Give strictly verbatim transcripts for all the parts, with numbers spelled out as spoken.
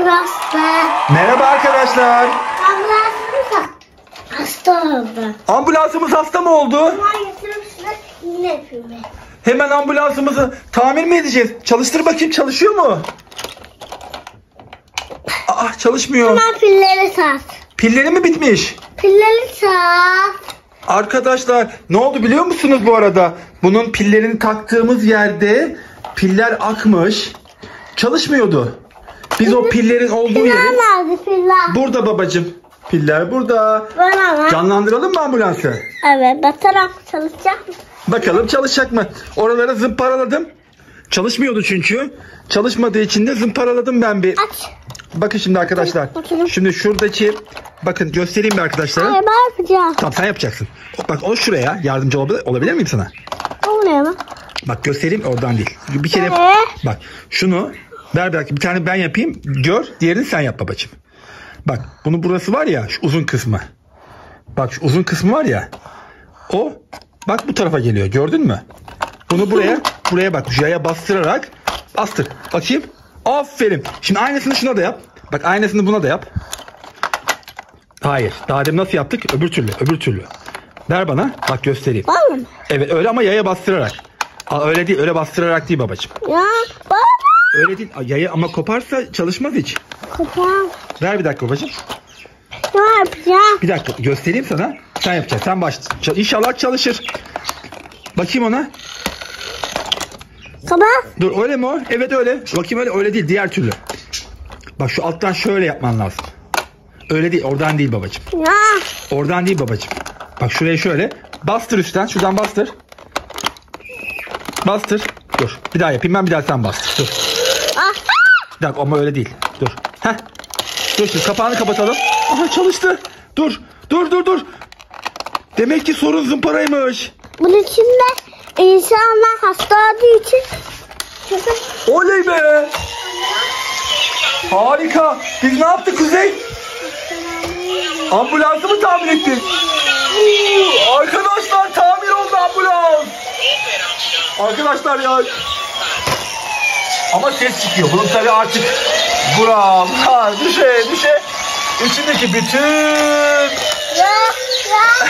arkadaşlar. Merhaba arkadaşlar. Ambulansımız hasta oldu. Ambulansımız hasta mı oldu? Hemen getirip size iğne yapıyorum. Hemen ambulansımızı tamir mi edeceğiz? Çalıştır bakayım, çalışıyor mu? Aa, çalışmıyor. Hemen pilleri sat. Pilleri mi bitmiş? Pilleri sat. Arkadaşlar ne oldu biliyor musunuz bu arada? Bunun pillerini taktığımız yerde piller akmış. Çalışmıyordu. Biz o pillerin olduğu Piller yeri... nerede piller? Burada babacığım. Piller burada. Bana. Canlandıralım mı ambulansı? Evet, batarak çalışacak mı? Bakalım çalışacak mı? Oraları zımparaladım. Çalışmıyordu çünkü. Çalışmadığı için de zımparaladım ben bir. Aç. Bakın şimdi arkadaşlar. Açalım. Şimdi şuradaki, bakın göstereyim bir arkadaşlara. Hayır, ben yapacağım. Tamam, sen yapacaksın. Bak o şuraya yardımcı olabilir, olabilir miyim sana? Olmuyor mu? Bak göstereyim, oradan değil. Bir kere Ee? bak şunu ver, belki bir tane ben yapayım. Gör, diğerini sen yap babacığım. Bak bunun burası var ya, şu uzun kısmı. Bak şu uzun kısmı var ya. O bak bu tarafa geliyor, gördün mü? Bunu buraya buraya bak, yaya bastırarak bastır. Bakayım. Aferin. Şimdi aynısını şuna da yap. Bak aynısını buna da yap. Hayır. Daha demin nasıl yaptık? Öbür türlü. Öbür türlü. Ver bana. Bak göstereyim. Var mı? Evet öyle ama yaya bastırarak. Aa, öyle değil. Öyle bastırarak değil babacığım. Ya, baba. Öyle değil. Aa, yaya ama koparsa çalışmaz hiç. Kopar. Ver bir dakika babacığım. Ne yapacağım? Bir dakika göstereyim sana. Sen yapacaksın. Sen başla. Çal- İnşallah çalışır. Bakayım ona. Sabah. Dur öyle mi o? Evet öyle. Bakayım öyle. Öyle değil. Diğer türlü. Bak şu alttan şöyle yapman lazım. Öyle değil. Oradan değil babacığım. Ya. Oradan değil babacığım. Bak şuraya şöyle. Bastır üstten. Şuradan bastır. Bastır. Dur. Bir daha yapayım ben. Bir daha sen bastır. Dur. Ah. Bir dakika ama öyle değil. Dur. Heh. Dur şimdi kapağını kapatalım. Aha çalıştı. Dur. Dur dur dur. Demek ki sorun zımparaymış. Bunun içinde insanlar hasta olduğu için Oley be. Harika. Biz ne yaptık Kuzey? Ambulansı mı tamir ettik? Arkadaşlar tamir oldu ambulans. Arkadaşlar ya. Ama ses çıkıyor. Bunun tabii artık buram, ha, düşe düşe. İçindeki bütün ya ya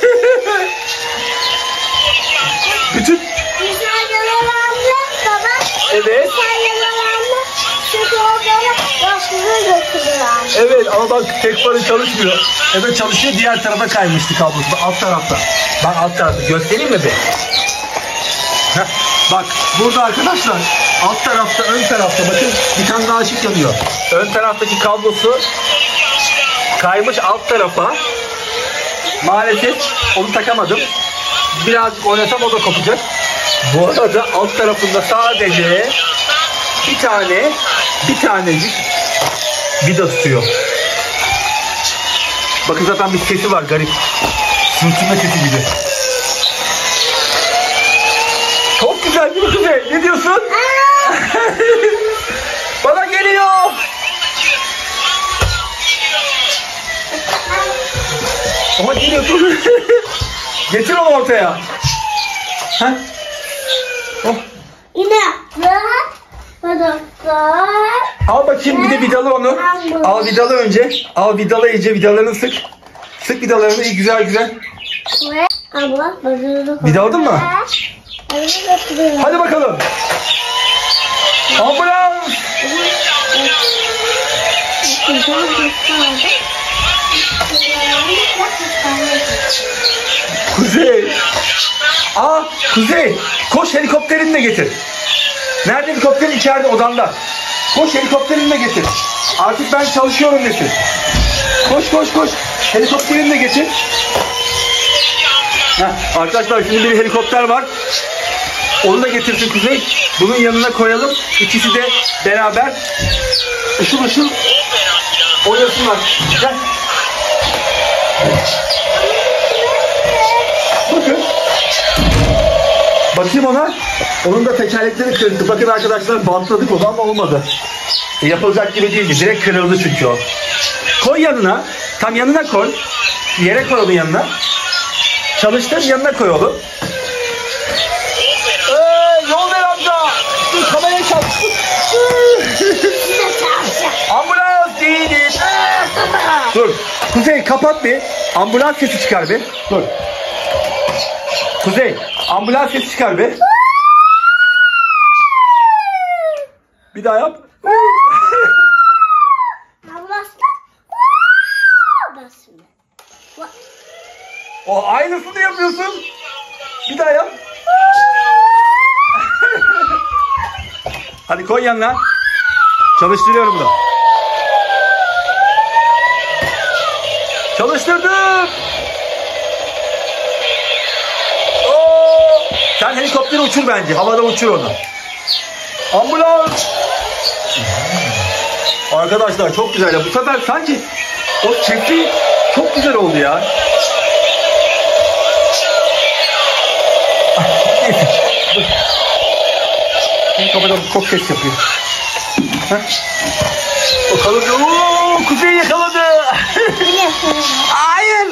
bütün insan yaralandı baba. evet. İnsan yaralandı. Çünkü o böyle başını götürüyor. Evet ama bak tek farı çalışmıyor. Evet çalışıyor, diğer tarafa kaymıştı kablosu. Alt tarafta. Bak alt tarafta. Göstereyim mi bir? Heh, bak burada arkadaşlar alt tarafta, ön tarafta bakın bir tane daha ışık yanıyor. Ön taraftaki kablosu kaymış alt tarafa. Maalesef onu takamadım. Birazcık oynasam o da kopacak. Bu arada alt tarafında sadece bir tane bir tanecik vida tutuyor. Bakın zaten bir sesi var garip. Sürtünme sesi gibi. Çok güzel bir Kuzey. Ne diyorsun? Bana geliyor. Ama geliyor. Dur. Getir onu ortaya. Heh. Oh. Yine rahat. Doktor. Al bakayım bir de vidalı onu. Al vidalı önce. Al vidalı iyice, vidalarını sık. Sık vidalarını iyi güzel güzel. Ve abla bazını Vidaladın mı? Hadi bakalım. Ambulans. Kuzey. Aa Kuzey. Koş helikopterini de getir. Nerede helikopterin? İçeride odanda. Koş helikopterini de getir. Artık ben çalışıyorum desin. Koş koş koş. Helikopterini de getir. Heh, arkadaşlar şimdi bir helikopter var. Onu da getirsin Kuzey. Bunun yanına koyalım. İkisi de beraber ışıl ışıl oynasınlar. Gel. Bakın. Bakayım ona. Onun da tekerlekleri kırıldı. Bakın arkadaşlar bantladık onu ama olmadı. E, yapılacak gibi değildi. Direkt kırıldı çünkü o. Koy yanına. Tam yanına koy. Yere koy onu yanına. Çalıştır yanına koy oğlum. Eee yol ver amca. Dur kamerayı çal. Ambulans. Dur. Kuzey kapat bir. Ambulans sesi çıkar bir. Dur. Kuzey ambulans sesi çıkar bir. Bir daha yap. O aynısını yapıyorsun. Bir daha yap. Hadi koy yanına. Çalıştırıyorum bunu. Çalıştırdım. Oo! Sen helikopteri uçur bence. Havada uçur onu. Ambulans. Arkadaşlar çok güzel ya. Bu sefer sanki o çiftliği çok güzel oldu ya. Neyse. Dur. Şimdi kapatalım. Çok ses yapıyor. Heh. Bakalım. Ooo, Kuzey yakaladı. Hayır.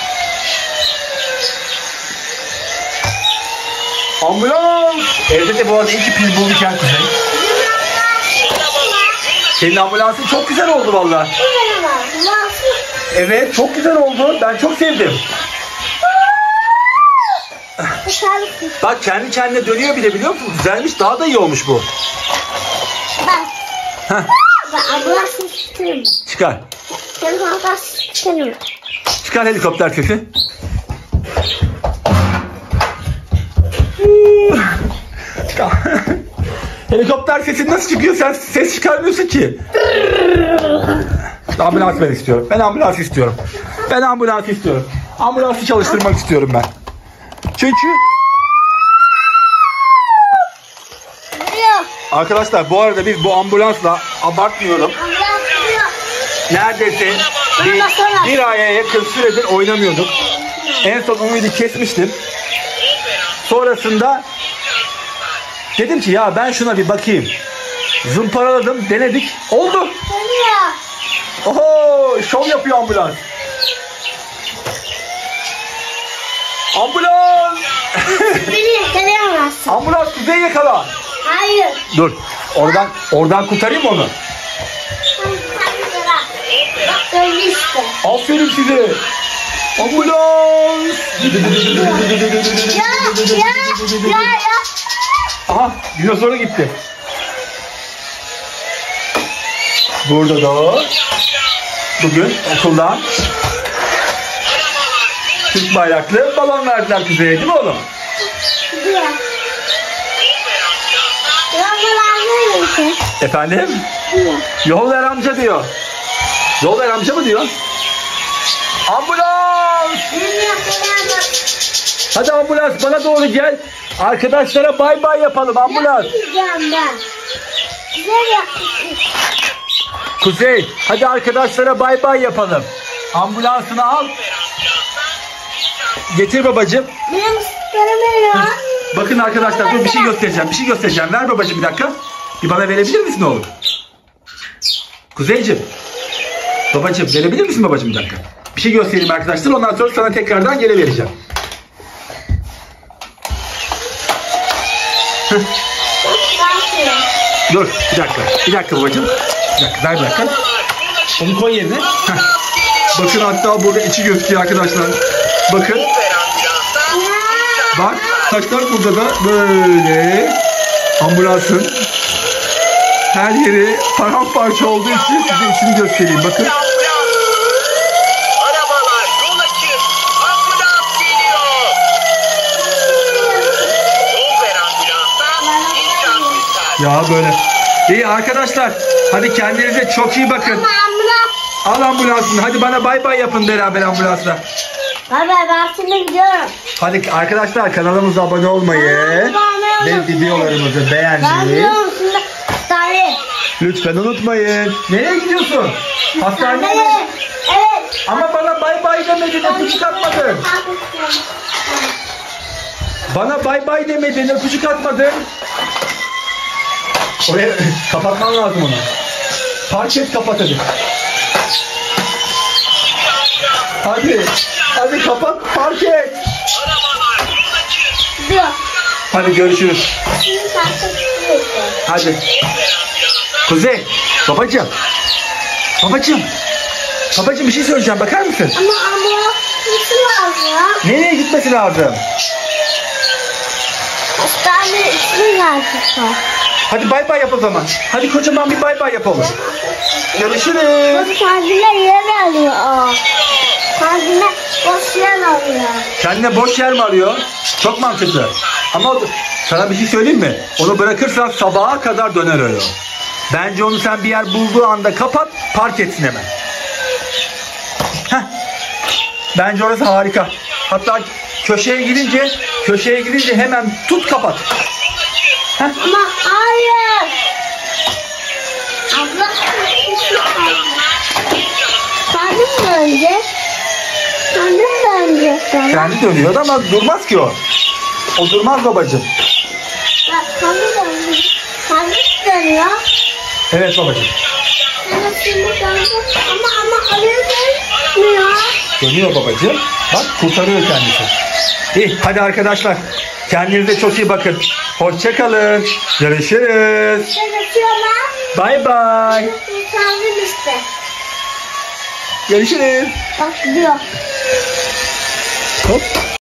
Ambulans. Evde de bu arada iki pil bulduk ya Kuzey. Senin ambulansın çok güzel oldu vallahi. Evet çok güzel oldu. Ben çok sevdim. Bak kendi kendine dönüyor bile biliyor musun? Güzelmiş. Daha da iyi olmuş bu. Bak. Heh. Ben ambulansını çıkarım. Çıkar. Ben ambulansını çıkarım. Çıkar helikopter sesi. Helikopter sesi nasıl çıkıyor? Sen ses çıkarmıyorsun ki. Ambulans ben istiyorum. Ben ambulans istiyorum. Ben ambulans istiyorum. Ambulansı çalıştırmak istiyorum ben. Çünkü arkadaşlar bu arada biz bu ambulansla abartmıyorum. Neredeyse bir, bir aya yakın süredir oynamıyorduk. En son umudu kesmiştim. Sonrasında dedim ki ya ben şuna bir bakayım. Zımparaladım, denedik. Oldu. Oho, şov yapıyor ambulans. Ambulans! Beni yakalayamazsın. Ambulans Kuzey yakala. Hayır. Dur. Oradan oradan kurtarayım onu. Bak öyle işte. Aferin size. Ambulans! Ya ya ya ya. Aha, dinozora gitti. Burada da bugün okuldan Türk bayraklı balon verdiler Kuzey'e, değil mi oğlum? Diyor. Yollar neyse. Efendim? Diyor. Yol ver amca diyor. Yol ver amca mı diyor? Ambulans! Beni yakalayamazsın. Hadi ambulans bana doğru gel. Arkadaşlara bay bay yapalım ambulans. Yapmayacağım ben. Güzel yapmışsın. Kuzey hadi arkadaşlara bay bay yapalım. Ambulansını al. Getir babacığım. Benim ısıtlarım ya. Bakın arkadaşlar dur bir şey göstereceğim. Bir şey göstereceğim. Ver babacığım bir dakika. Bir bana verebilir misin oğlum? Kuzeyciğim. Babacığım verebilir misin babacığım bir dakika? Bir şey göstereyim arkadaşlar. Ondan sonra sana tekrardan geri vereceğim. Dur bir dakika. Bir dakika babacığım. Bir dakika ver bir dakika. Onu koy yerine. Heh. Bakın hatta burada içi gözüküyor arkadaşlar. Bakın. Bak taşlar burada da böyle ambulansın her yeri paramparça olduğu için size içini göstereyim. Bakın. Arabalar yol açın. Ambulans geliyor. Yol ver ambulanstan. İnsan kurtar. Ya böyle. İyi arkadaşlar. Hadi kendinize çok iyi bakın. Ambulans. Al ambulansını. Hadi bana bay bay yapın beraber ambulansla. Bay bay ben şimdi gidiyorum. Hadi arkadaşlar kanalımıza abone olmayı ve videolarımızı Ben beğenmeyi gidiyorum şimdi. Hastaneye. lütfen unutmayın. Nereye gidiyorsun? Hastaneye mi? Evet. Evet. Ama bana bay bay demedin, öpücük atmadın. Bana bay bay demedin, öpücük atmadın. Oraya kapatman lazım onu. Park et, kapat hadi. Hadi. Hadi kapat, park et. Diyor. Hadi görüşürüz. Şimdi sarsın. Hadi. Kuzey, babacığım. Babacığım. Babacığım bir şey söyleyeceğim, bakar mısın? Ama ama nasıl lazım? Nereye gitmesi lazım? Hastane ismi lazım. Hadi bay bay yap o zaman. Hadi kocaman bir bay bay yapalım. Görüşürüz. Bak kendine yer alıyor o. Kendine boş yer alıyor. Kendine boş yer mi arıyor? Çok mantıklı. Ama o- sana bir şey söyleyeyim mi? Onu bırakırsan sabaha kadar döner öyle. Bence onu sen bir yer bulduğu anda kapat, park etsin hemen. Heh. Bence orası harika. Hatta köşeye gidince, köşeye gidince hemen tut kapat. Heh. Ama hayır. Abla kendim dönecek. Kendim dönecek sana. Kendi dönüyor ama durmaz ki o. O durmaz babacığım. Bak kendim dönecek. Kendim dönüyor. Evet babacığım. Sana şimdi dönecek. Ama ama oraya dönmüyor. Dönüyor babacığım. Bak kurtarıyor kendisi. İyi hadi arkadaşlar. Kendinize çok iyi bakın. Hoşça kalın. Görüşürüz. Ben açıyorum. Bay bay. Kurtardım işte. Görüşürüz. Bak gidiyor. Hop.